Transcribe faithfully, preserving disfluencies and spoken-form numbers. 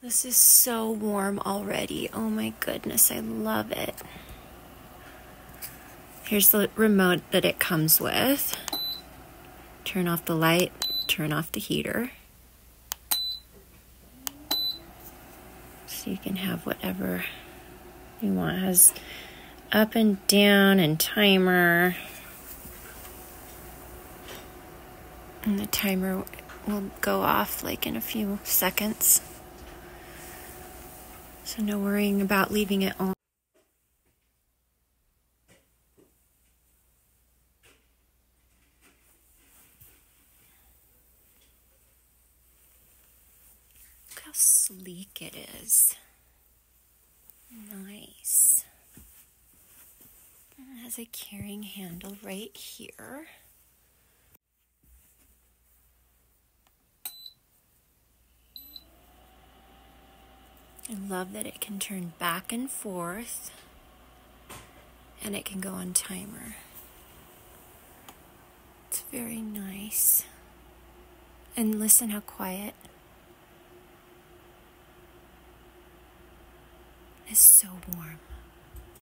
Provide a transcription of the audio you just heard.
This is so warm already. Oh my goodness, I love it. Here's the remote that it comes with. Turn off the light, turn off the heater. So you can have whatever you want. It has up and down and timer. And the timer will go off like in a few seconds. So no worrying about leaving it on. Look how sleek it is. Nice. And it has a carrying handle right here. I love that it can turn back and forth, and it can go on timer. It's very nice. And listen how quiet. It's so warm.